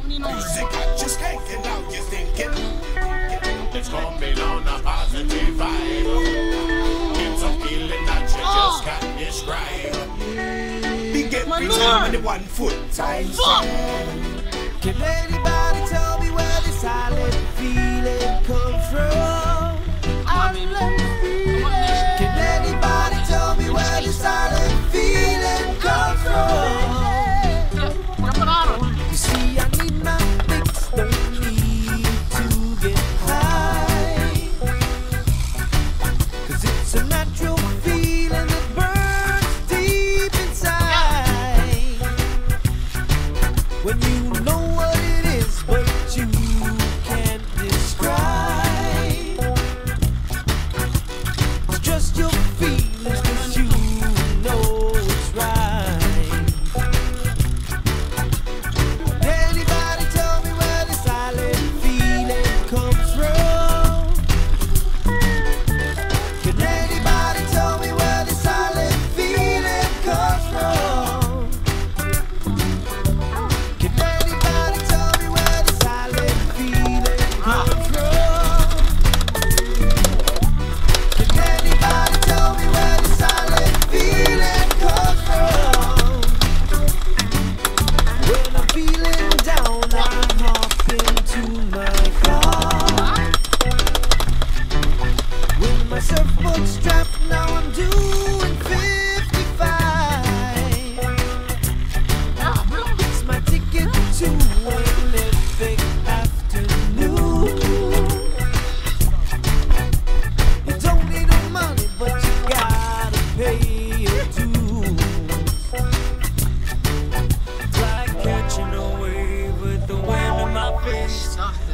Music got you skanking, now you're thinking. It's coming on a positive vibe. It's a feeling that you just can't describe. Big every time in the 1 foot times 10. Can anybody tell me where this silent feeling comes from? Can anybody tell me where this silent feeling comes from? You see, I need my fix, don't need to get high, 'cause it's a natural feeling that burns deep inside. When you know what it is, but you can't describe. It's just your feelings, 'cause you know it's right. Anybody tell me where the silent feeling comes from? Can anybody tell me where the silent feeling comes from? Can anybody tell me where the silent feeling comes from? Can anybody tell me where the silent feeling comes from? When I'm feeling down, I hop into my car. With my surfboard strapped, now I'm doing 55. It's my ticket to an epic afternoon. You don't need no money, but you gotta pay your dues. It's like catching a wave with the wind in my face.